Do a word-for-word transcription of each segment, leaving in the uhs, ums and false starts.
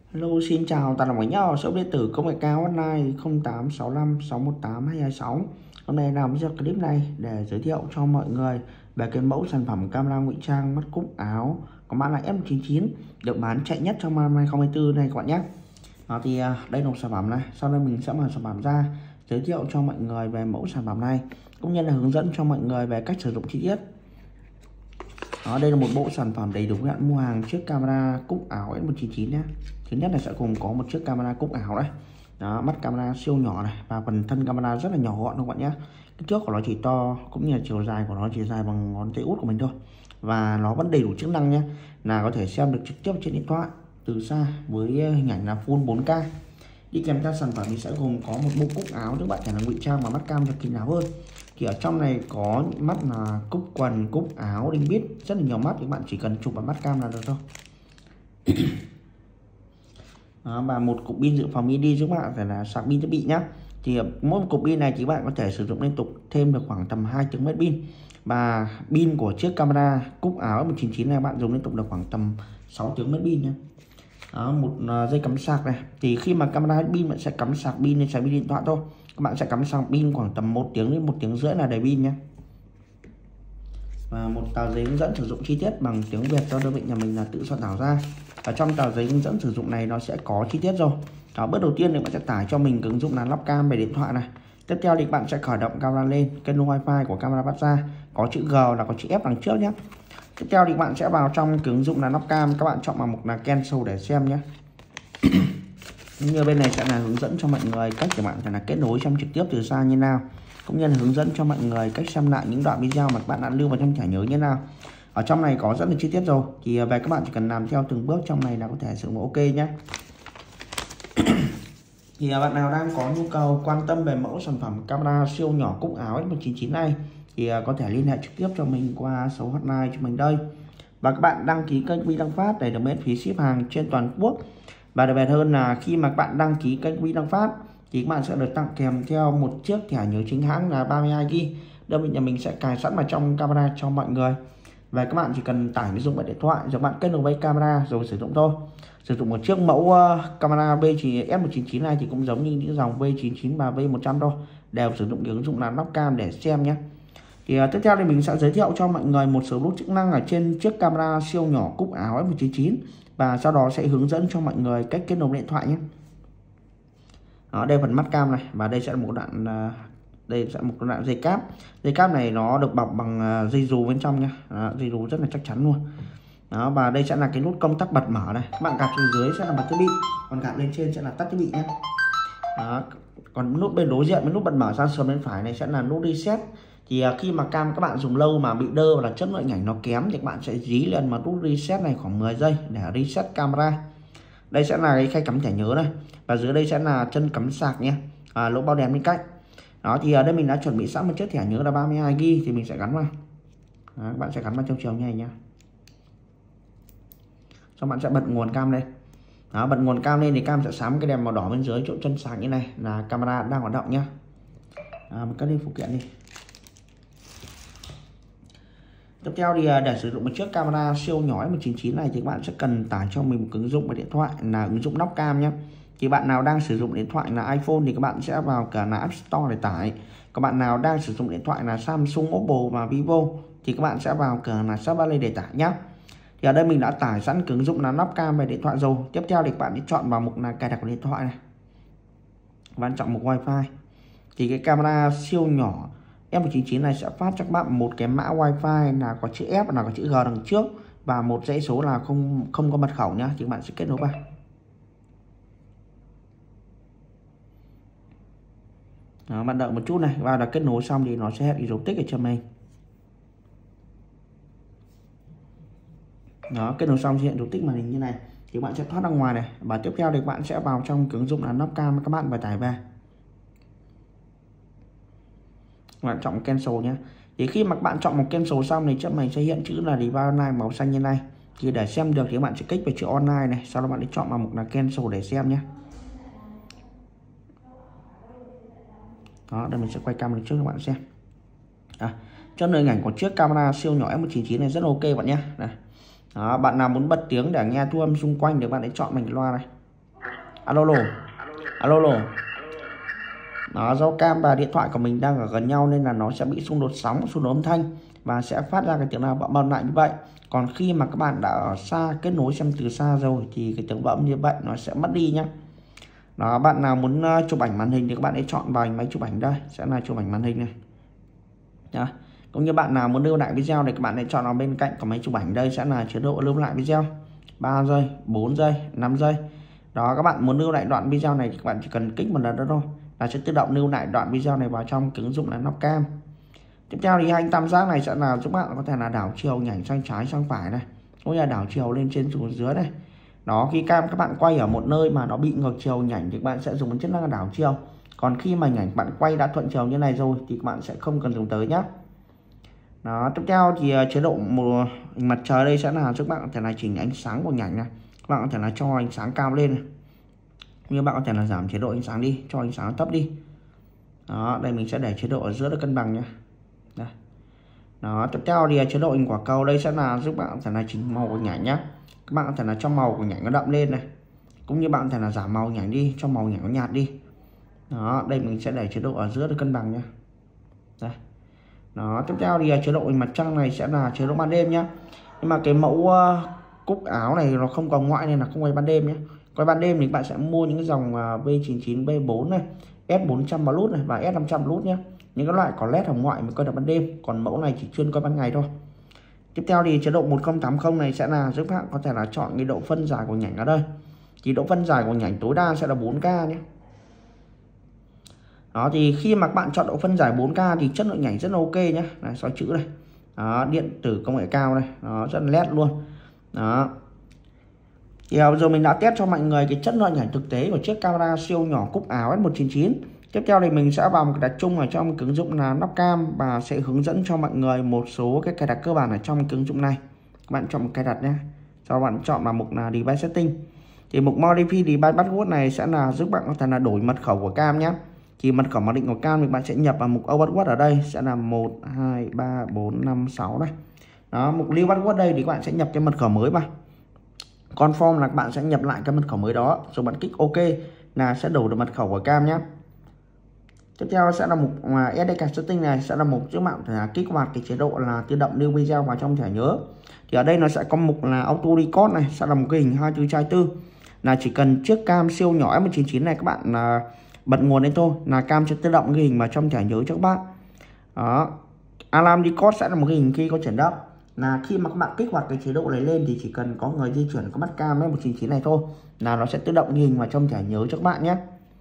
Hello, xin chào toàn thể nhau, shop điện tử công nghệ cao online không tám sáu năm sáu một tám hai hai sáu. Hôm nay làm video clip này để giới thiệu cho mọi người về cái mẫu sản phẩm camera ngụy trang mắt cúc áo có mã là F một chín chín được bán chạy nhất trong năm hai không hai tư này các bạn nhé. Đó thì đây là một sản phẩm này, sau đây mình sẽ mở sản phẩm ra giới thiệu cho mọi người về mẫu sản phẩm này cũng như là hướng dẫn cho mọi người về cách sử dụng chi tiết. Đó, đây là một bộ sản phẩm đầy đủ hạn mua hàng chiếc camera cúc áo F một chín chín nhé. Thứ nhất là sẽ cùng có một chiếc camera cúc áo đây. Đó, mắt camera siêu nhỏ này và phần thân camera rất là nhỏ gọn các bạn nhé. Kích thước của nó chỉ to cũng như là chiều dài của nó chỉ dài bằng ngón tay út của mình thôi. Và nó vẫn đầy đủ chức năng nhé, là có thể xem được trực tiếp trên điện thoại từ xa với hình ảnh là full bốn K. Đi kèm theo sản phẩm thì sẽ gồm có một bộ cúc áo các bạn thể là ngụy trang và mắt cam cho kín đáo hơn. Thì ở trong này có mắt là cúc quần, cúc áo, đinh bít, rất là nhiều mắt, các bạn chỉ cần chụp vào mắt cam là được thôi. Đó, và một cục pin dự phòng mini giúp bạn phải là sạc pin thiết bị nhá. Thì mỗi một cục pin này thì bạn có thể sử dụng liên tục thêm được khoảng tầm hai tiếng mất pin. Và pin của chiếc camera cúc áo một chín chín này bạn dùng liên tục được khoảng tầm sáu tiếng mất pin nhé. Đó, một dây cắm sạc này, thì khi mà camera hết pin bạn sẽ cắm sạc pin lên sạc pin điện thoại thôi. Các bạn sẽ cắm sạc pin khoảng tầm một tiếng đến một tiếng rưỡi là đầy pin nhé. Và một tờ giấy hướng dẫn sử dụng chi tiết bằng tiếng Việt do đơn vị nhà mình là tự soạn thảo ra. Ở trong tờ giấy hướng dẫn sử dụng này nó sẽ có chi tiết rồi. Đó, bước đầu tiên thì bạn sẽ tải cho mình ứng dụng là lắp cam về điện thoại này. Tiếp theo thì bạn sẽ khởi động camera lên, kết nối wifi của camera bắt ra, có chữ G là có chữ F đằng trước nhé. Tiếp theo thì bạn sẽ vào trong ứng dụng là lắp cam, các bạn chọn vào mục là cancel để xem nhé. Như bên này sẽ là hướng dẫn cho mọi người cách để bạn thể là kết nối xem trực tiếp từ xa như nào, cũng như là hướng dẫn cho mọi người cách xem lại những đoạn video mà các bạn đã lưu vào trong thẻ nhớ như nào. Ở trong này có rất là chi tiết rồi, thì về các bạn chỉ cần làm theo từng bước trong này là có thể sử dụng ok nhé. Thì bạn nào đang có nhu cầu quan tâm về mẫu sản phẩm camera siêu nhỏ cúc áo F một chín chín này thì có thể liên hệ trực tiếp cho mình qua số hotline cho mình đây. Và các bạn đăng ký kênh Vi Đăng Phát để được miễn phí ship hàng trên toàn quốc. Và đặc biệt hơn là khi mà các bạn đăng ký kênh Vi Đăng Phát thì các bạn sẽ được tặng kèm theo một chiếc thẻ nhớ chính hãng là ba mươi hai gi ga bai. Đơn vị nhà mình sẽ cài sẵn vào trong camera cho mọi người. Và các bạn chỉ cần tải ứng dụng vào điện thoại rồi bạn kết nối với camera rồi sử dụng thôi. Sử dụng một chiếc mẫu uh, camera B F một chín chín này thì cũng giống như những dòng V chín chín và V một trăm thôi, đều sử dụng cái ứng dụng là lắp cam để xem nhé. Thì uh, tiếp theo thì mình sẽ giới thiệu cho mọi người một số nút chức năng ở trên chiếc camera siêu nhỏ cúc áo F một chín chín và sau đó sẽ hướng dẫn cho mọi người cách kết nối điện thoại nhé. Đó, đây phần mắt cam này, và đây sẽ là một đoạn uh, đây sẽ một đoạn dây cáp. Dây cáp này nó được bọc bằng uh, dây dù bên trong nhé. Đó, dây dù rất là chắc chắn luôn. Đó, và đây sẽ là cái nút công tắc bật mở này, các bạn gạt xuống dưới sẽ là bật thiết bị, còn gạt lên trên sẽ là tắt thiết bị nhé. Đó, còn nút bên đối diện với nút bật mở sang sườn bên phải này sẽ là nút reset. Thì uh, khi mà cam các bạn dùng lâu mà bị đơ và là chất lượng ảnh nó kém thì các bạn sẽ dí lên mà nút reset này khoảng mười giây để reset camera. Đây sẽ là cái khay cắm thẻ nhớ này, và dưới đây sẽ là chân cắm sạc nhé, à, lỗ bao đèn bên cạnh. Đó, thì ở đây mình đã chuẩn bị sẵn một chiếc thẻ nhớ là ba mươi hai gi ga bai thì mình sẽ gắn vào. Đó, các bạn sẽ gắn vào trong chiều như này nhé. Xong bạn sẽ bật nguồn cam lên. Đó, bật nguồn cam lên thì cam sẽ sáng cái đèn màu đỏ bên dưới chỗ chân sạc như này là camera đang hoạt động nhá. À, mình cất đi phụ kiện đi. Tiếp theo thì để sử dụng một chiếc camera siêu nhỏ F một chín chín này thì các bạn sẽ cần tải cho mình một ứng dụng vào điện thoại là ứng dụng lắp cam nhé. Thì bạn nào đang sử dụng điện thoại là iPhone thì các bạn sẽ vào cả là App Store để tải. Các bạn nào đang sử dụng điện thoại là Samsung, Oppo và Vivo thì các bạn sẽ vào cửa là Shop Valley để tải nhé. Thì ở đây mình đã tải sẵn ứng dụng là lắp cam về điện thoại rồi. Tiếp theo thì các bạn đi chọn vào mục là cài đặt của điện thoại này. Các bạn chọn mục Wi-Fi. Thì cái camera siêu nhỏ F một chín chín này sẽ phát cho các bạn một cái mã Wi-Fi là có chữ F là có chữ G đằng trước và một dãy số là không không có mật khẩu nhá, thì các bạn sẽ kết nối vào. Đó, bạn đợi một chút này, và đã kết nối xong thì nó sẽ hiện dấu tích ở cho mình. Đó, kết nối xong hiện dấu tích màn hình như này thì bạn sẽ thoát ra ngoài này, và tiếp theo thì bạn sẽ vào trong ứng dụng là lắp cam, các bạn phải tải về. Các bạn chọn cancel nhé. Thì khi mà các bạn chọn một cancel xong thì trước mình sẽ hiện chữ là device online màu xanh như này. Thì để xem được thì các bạn sẽ kích vào chữ online này, sau đó bạn đi chọn vào mục là cancel để xem nhé. Đó, đây mình sẽ quay cam lên trước các bạn xem. À, cho hình ảnh của chiếc camera siêu nhỏ F một chín chín này rất ok bạn nhé. Này. Đó, bạn nào muốn bật tiếng để nghe thu âm xung quanh thì bạn hãy chọn mình loa này. Alo alo. Alo alo. Nó do cam và điện thoại của mình đang ở gần nhau nên là nó sẽ bị xung đột sóng, xung đột âm thanh và sẽ phát ra cái tiếng nào bậm bậm lại như vậy. Còn khi mà các bạn đã ở xa, kết nối xem từ xa rồi thì cái tiếng bậm như vậy nó sẽ mất đi nhá. Đó, bạn nào muốn chụp ảnh màn hình thì các bạn hãy chọn vào máy chụp ảnh đây, sẽ là chụp ảnh màn hình này. Đó. Cũng như bạn nào muốn lưu lại video thì các bạn hãy chọn vào bên cạnh của máy chụp ảnh đây, sẽ là chế độ lưu lại video. ba giây, bốn giây, năm giây. Đó, các bạn muốn lưu lại đoạn video này thì các bạn chỉ cần kích một lần đó thôi là sẽ tự động lưu lại đoạn video này vào trong cái ứng dụng là Nopcam. Tiếp theo thì hành tam giác này sẽ là giúp bạn có thể là đảo chiều nhảnh sang trái sang phải này, cũng như là đảo chiều lên trên xuống dưới này. Đó, khi cam các bạn quay ở một nơi mà nó bị ngược chiều nhảnh thì các bạn sẽ dùng chức năng đảo chiều. Còn khi mà nhảnh bạn quay đã thuận chiều như này rồi thì các bạn sẽ không cần dùng tới nhé. Đó, tiếp theo thì chế độ một mặt trời đây sẽ là giúp bạn có thể là chỉnh ánh sáng của nhảnh này. Các bạn có thể là cho ánh sáng cao lên này, như bạn có thể là giảm chế độ ánh sáng đi, cho ánh sáng thấp đi. Đó, đây mình sẽ để chế độ ở giữa để cân bằng nhé. Đây. Đó, tiếp theo thì chế độ hình quả cầu đây sẽ là giúp bạn có thể là chỉnh màu của nhảnh nhé. Các bạn có thể là cho màu của nhảnh nó đậm lên này, cũng như bạn có thể là giảm màu nhảnh đi, cho màu nhảnh nó nhạt đi. Đó, đây mình sẽ để chế độ ở giữa để cân bằng nhé. Đây. Đó, tiếp theo thì chế độ hình mặt trăng này sẽ là chế độ ban đêm nhé. Nhưng mà cái mẫu uh, cúc áo này nó không có ngoại nên là không quay ban đêm nhé. Quay ban đêm thì bạn sẽ mua những cái dòng uh, V chín chín B bốn này, S bốn trăm Plus này và S năm trăm Plus nhé. Những cái loại có led hồng ngoại mới quay được ban đêm, còn mẫu này chỉ chuyên quay ban ngày thôi. Tiếp theo thì chế độ một không tám không này sẽ là giúp bạn có thể là chọn cái độ phân giải của nhảnh ở đây. Thì độ phân giải của nhảnh tối đa sẽ là bốn K nhé. Đó, thì khi mà các bạn chọn độ phân giải bốn K thì chất lượng nhảnh rất là ok nhé. Này, xóa chữ đây. Đó, điện tử công nghệ cao đây, nó rất là led luôn. Đó. Thì giờ mình đã test cho mọi người cái chất lượng nhảnh thực tế của chiếc camera siêu nhỏ cúc áo S một chín chín. Tiếp theo thì mình sẽ vào một cái đặt chung ở trong cái ứng dụng là Nopcam và sẽ hướng dẫn cho mọi người một số cái cài đặt cơ bản ở trong cái ứng dụng này. Các bạn chọn một cài đặt nhé. Sau bạn chọn vào mục là Device Setting. Thì mục Modify Device Password này sẽ là giúp bạn có thể là đổi mật khẩu của cam nhé. Thì mật khẩu mặc định của cam thì bạn sẽ nhập vào mục Old Password ở đây sẽ là một hai ba bốn năm sáu đây. Đó, mục New Password đây thì các bạn sẽ nhập cái mật khẩu mới vào. Confirm là các bạn sẽ nhập lại cái mật khẩu mới đó, rồi bạn kích OK là sẽ đổi được mật khẩu của cam nhé. Tiếp theo sẽ là mục mà ét đê card setting này sẽ là mục giúp bạn là kích hoạt cái chế độ là tự động lưu video vào trong thẻ nhớ. Thì ở đây nó sẽ có mục là auto record này, sẽ là một cái hình hai mươi tư trên hai mươi tư. Là chỉ cần chiếc cam siêu nhỏ S một chín chín này các bạn là bật nguồn lên thôi là cam sẽ tự động cái hình vào trong thẻ nhớ cho các bạn. Đó. Alarm record sẽ là một cái hình khi có chuyển động. Là khi mà các bạn kích hoạt cái chế độ này lên thì chỉ cần có người di chuyển có bắt cam S một chín chín này thôi là nó sẽ tự động cái hình vào trong thẻ nhớ cho các bạn nhé.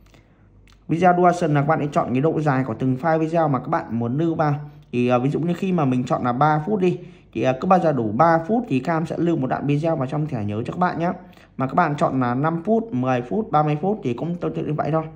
Video duration là các bạn hãy chọn cái độ dài của từng file video mà các bạn muốn lưu vào. Thì uh, ví dụ như khi mà mình chọn là ba phút đi thì uh, cứ bao giờ đủ ba phút thì cam sẽ lưu một đoạn video vào trong thẻ nhớ cho các bạn nhé. Mà các bạn chọn là năm phút, mười phút, ba mươi phút thì cũng tương tự như vậy thôi.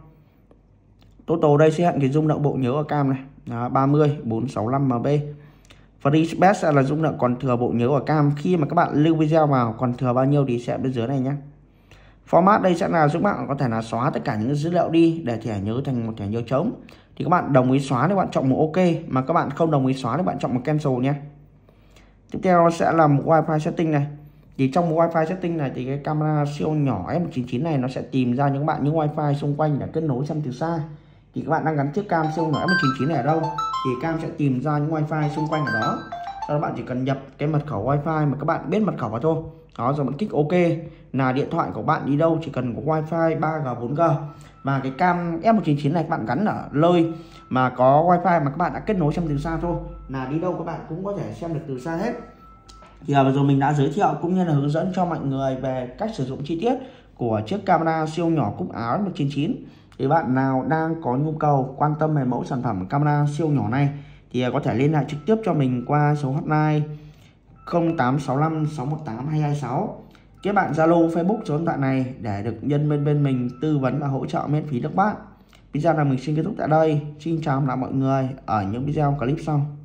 Total đây sẽ hiện cái dung lượng bộ nhớ ở cam này. Đó, ba mươi, bốn trăm sáu mươi lăm M B. Free space là dung lượng còn thừa bộ nhớ ở cam. Khi mà các bạn lưu video vào còn thừa bao nhiêu thì sẽ bên dưới này nhé. Format đây sẽ là giúp bạn có thể là xóa tất cả những dữ liệu đi để thẻ nhớ thành một thẻ nhớ trống. Thì các bạn đồng ý xóa thì bạn chọn một OK, mà các bạn không đồng ý xóa thì bạn chọn một cancel nhé. Tiếp theo sẽ là một Wi-Fi setting này. Thì trong một Wi-Fi setting này thì cái camera siêu nhỏ S một chín chín này nó sẽ tìm ra những bạn những Wi-Fi xung quanh để kết nối xem từ xa. Thì các bạn đang gắn chiếc cam siêu nhỏ S một chín chín này ở đâu thì cam sẽ tìm ra những Wi-Fi xung quanh ở đó. Sau đó bạn chỉ cần nhập cái mật khẩu Wi-Fi mà các bạn biết mật khẩu vào thôi. Đó, rồi bạn kích OK là điện thoại của bạn đi đâu chỉ cần có Wi-Fi ba G bốn G. Và cái cam S một chín chín này các bạn gắn ở nơi mà có Wi-Fi mà các bạn đã kết nối xem từ xa thôi, là đi đâu các bạn cũng có thể xem được từ xa hết. Thì vừa rồi mình đã giới thiệu cũng như là hướng dẫn cho mọi người về cách sử dụng chi tiết của chiếc camera siêu nhỏ cúc áo S một chín chín. Thì bạn nào đang có nhu cầu quan tâm về mẫu sản phẩm camera siêu nhỏ này thì có thể liên hệ trực tiếp cho mình qua số hotline không tám sáu năm sáu một tám hai hai sáu. Kết bạn Zalo, Facebook số điện thoại này để được nhân viên bên mình tư vấn và hỗ trợ miễn phí được bạn. Video này mình xin kết thúc tại đây. Xin chào mọi người ở những video clip sau.